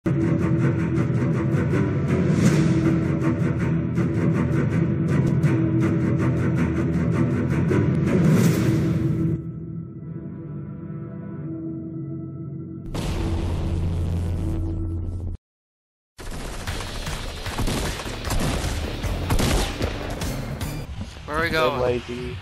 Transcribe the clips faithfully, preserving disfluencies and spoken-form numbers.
Where are we going? Lazy.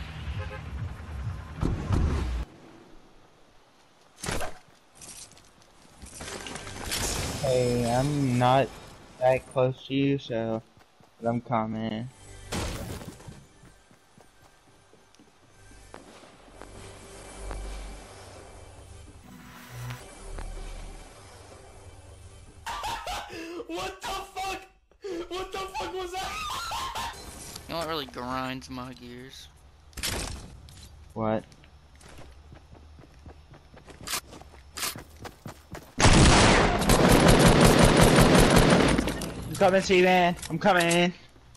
Hey, I'm not that close to you, so but I'm coming. What the fuck? What the fuck was that? You know what really grinds my gears? What? I'm coming, Steven. I'm coming.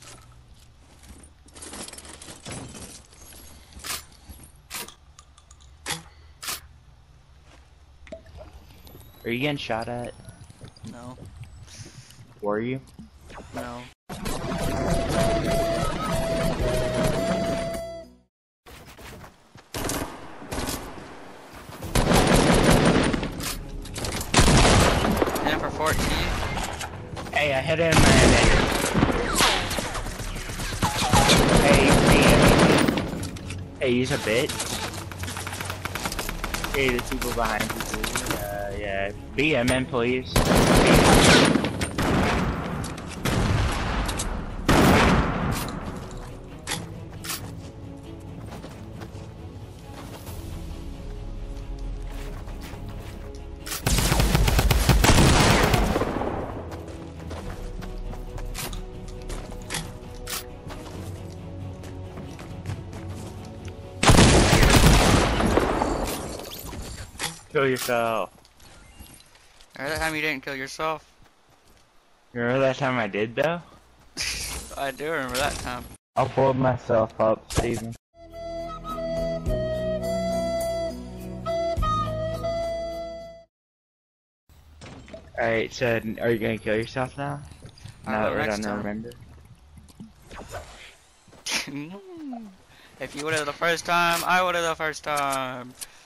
Are you getting shot at? No. Were you? No. And for fourteen. Hey, I hit him and Hey, hey, use a bit. Hey, the people behind you. Uh, yeah. B M in, please. Kill yourself. Remember that time you didn't kill yourself? You remember that time I did though? I do remember that time. I'll pull myself up, Steven. Alright, so are you gonna kill yourself now? Now that we're done to remember? If you would have the first time, I would have the first time.